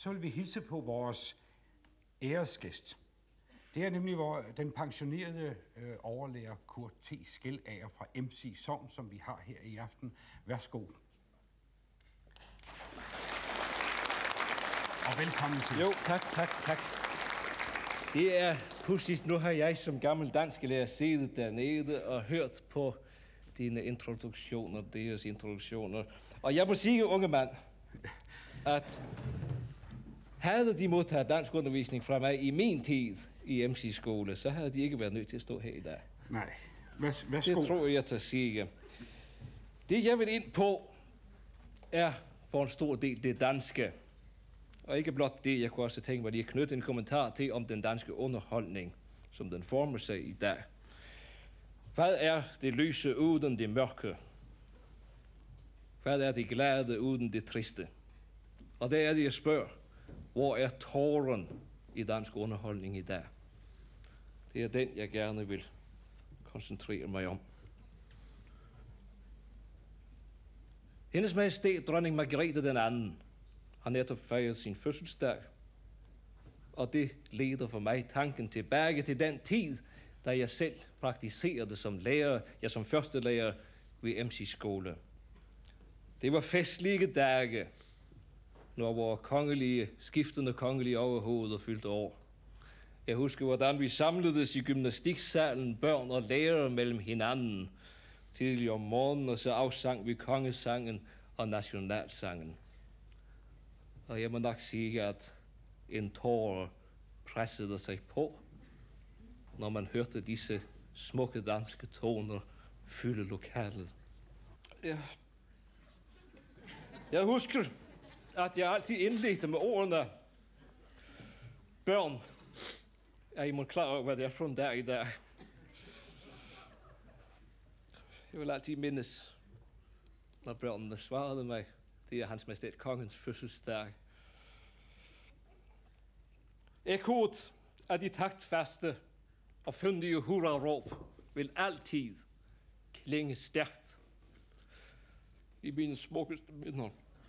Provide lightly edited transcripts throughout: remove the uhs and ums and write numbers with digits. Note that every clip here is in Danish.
så vil vi hilse på vores æresgæst. Det er nemlig den pensionerede overlærer Kurt T. Skelager fra MC Sogn, som vi har her i aften. Værsgo. Og velkommen til. Jo, tak. Det er pudsigt. Nu har jeg som gammel dansklærer siddet dernede og hørt på dine introduktioner, deres introduktioner. Og jeg må sige, unge mand, at havde de modtaget dansk undervisning fra mig i min tid i MC-skole, så havde de ikke været nødt til at stå her i dag. Nej, værsgo. Det tror jeg til at sige. Det jeg vil ind på er for en stor del det danske. Og ikke blot det, jeg kunne også tænke mig lige at knytte en kommentar til om den danske underholdning, som den former sig i dag. Hvad er det lyse uden det mørke? Hvad er det glade uden det triste? Og der er det, jeg spørger, hvor er tåren i dansk underholdning i dag? Det er den, jeg gerne vil koncentrere mig om. Hendes Majestæt, dronning Margrethe den anden, har netop fejret sin fødselsdag. Og det leder for mig tanken tilbage til den tid, da jeg selv praktiserede som lærer, som første lærer ved MC-skole. Det var festlige dage, når vores skiftende kongelige overhoveder fyldte år. Jeg husker, hvordan vi samledes i gymnastiksalen, børn og lærere mellem hinanden. Tidligere om morgenen, og så afsang vi kongesangen og nationalsangen. Og jeg må nok sige, at en tårer pressede sig på, når man hørte disse smukke danske toner fylde lokalet. Jeg husker, at jeg altid indledte med ordene: børn, er I må klar over, hvad det er for en dag i dag? Jeg vil altid mindes, når børnene svarede mig, det er Hans Majestæt Kongens fødselsdag. Ekkoet af de taktfaste og fyndige hurraråb vil altid klinge stærkt i mine smukkeste minder.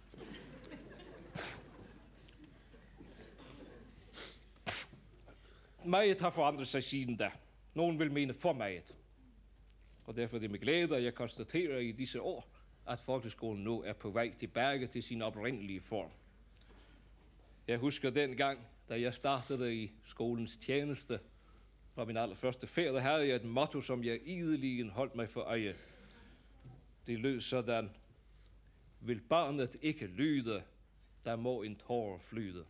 Meget har forandret sig siden da. Nogen vil mene for meget. Og derfor er det med glæde, at jeg konstaterer i disse år, at folkeskolen nu er på vej tilbage til sin oprindelige form. Jeg husker dengang, da jeg startede i skolens tjeneste, fra min allerførste ferie, havde jeg et motto, som jeg ideligen holdt mig for øje. Det lød sådan: vil barnet ikke lyde, der må en tårer flyde.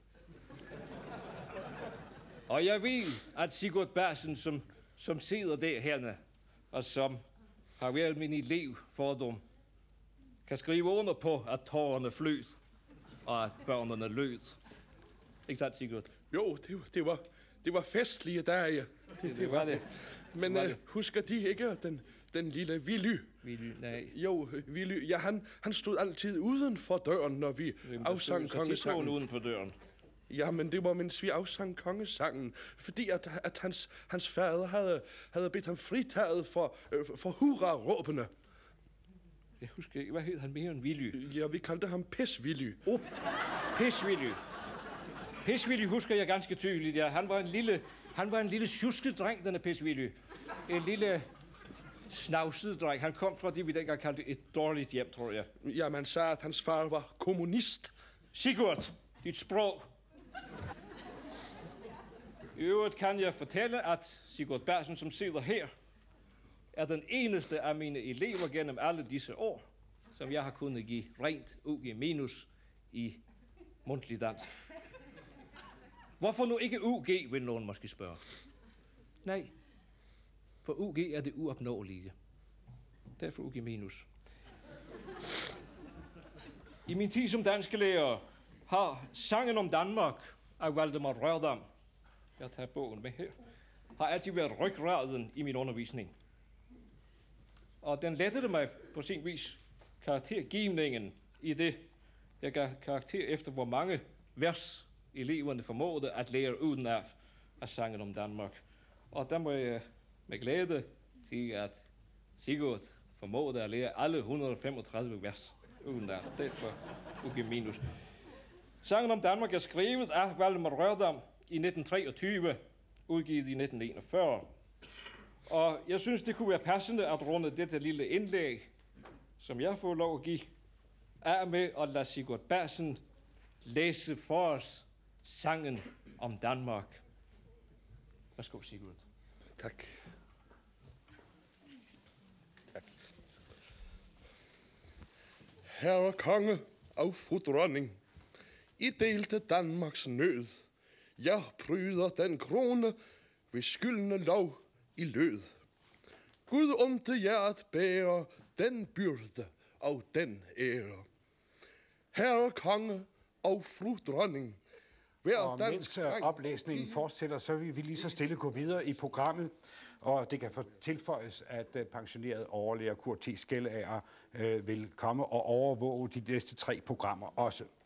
Og jeg ved, at Sigurd Bersen, som sidder derhenne, og som har været min elev fordom, kan skrive under på, at tårerne flød, og at børnene lød. Ikke sandt, Sigurd? Jo, det var festlige dage. Det var det. Men husker de ikke den lille Willy? Willy, nej. Jo, Willy. Ja, han stod altid uden for døren, når vi afsang kongesangen. Uden for døren. Ja, men det var, mens vi afsang kongesangen, fordi at hans fader havde bedt ham fritaget for hurra-råbene. Jeg husker ikke, hvad hed han mere end Willy? Ja, vi kaldte ham Pis-Willy. Pis-Willy. Pis-Willy husker jeg ganske tydeligt, ja. Han var en lille tjusket dreng, denne Pis-Willy. En lille snavset dreng. Han kom fra det, vi dengang kaldte et dårligt hjem, tror jeg. Ja, man sagde, at hans far var kommunist. Sigurd, dit sprog. I øvrigt kan jeg fortælle, at Sigurd Bersen, som sidder her, er den eneste af mine elever gennem alle disse år, som jeg har kunnet give rent UG minus i mundtlig dansk. Hvorfor nu ikke UG, vil nogen måske spørge. Nej, for UG er det uopnåelige. Derfor UG minus. I min tid som dansklærer har Sangen om Danmark af Valdemar Rørdam, jeg tager bogen med her, har altid været rygraden i min undervisning. Og den lettede mig på sin vis karaktergivningen i det, jeg gav karakter efter, hvor mange vers eleverne formåede at lære uden af Sangen om Danmark. Og der må jeg med glæde sige, at Sigurd formåede at lære alle 135 vers uden af. Derfor UG minus. Sangen om Danmark er skrevet af Valdemar Rørdam i 1923, udgivet i 1941. Og jeg synes, det kunne være passende at runde dette lille indlæg, som jeg får lov at give, af med at lade Sigurd Bersen læse for os sangen om Danmark. Værsgo, Sigurd. Tak. Herre konge og fru dronning, I delte Danmarks nød. Jeg pryder den krone, ved skyldne lov I lød. Gud unte jer at bære den byrde og den ære. Herre konge og fru dronning, og mens oplæsningen fortsætter, så vil vi lige så stille gå videre i programmet, og det kan tilføjes, at pensioneret overlærer Kurt T. Skellager vil komme og overvåge de næste 3 programmer også.